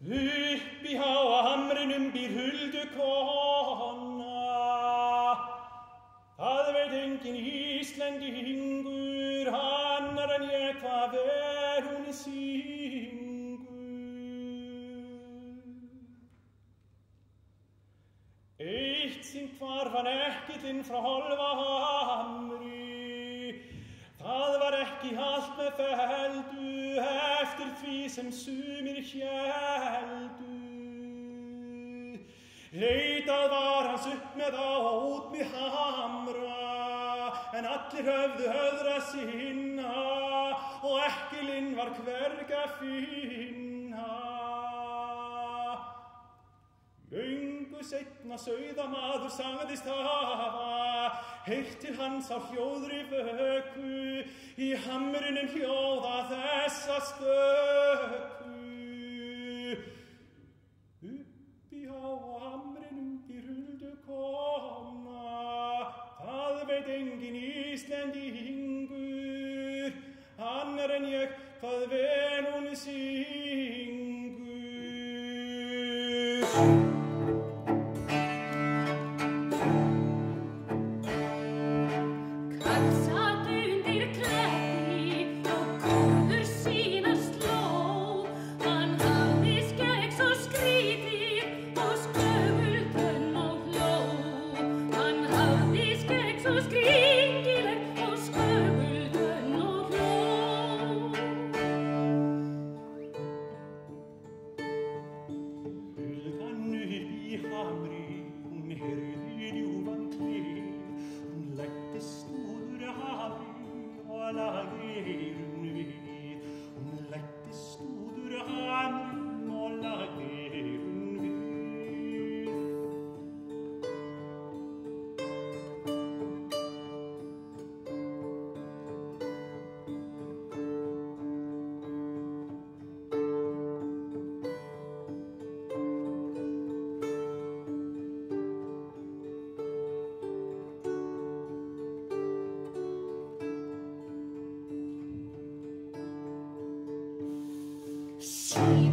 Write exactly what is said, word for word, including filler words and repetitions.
Uppi á hamrinum býr huldukona, það veit enginn Íslendingur, annar en ég hvað er hún syngur. Eitt sinn hvarf hann ekkillinn frá Hólmahamri, það var ekki allt með feldu, eftir því sem sumir héldu. Leitað var hans upp með á út með hamra, en allir höfðu höfðra sinna, og ekkilinn var hvergi að finna. Löngu seinna sauðamaður sagðist hafa heyrt til hans á hljóðri vöku, í hamrinum hljóða þessa stöku. Uppi á hamrinum býr huldukona, það veit enginn Íslendingur, annar en ég hvað vel hún syngur. See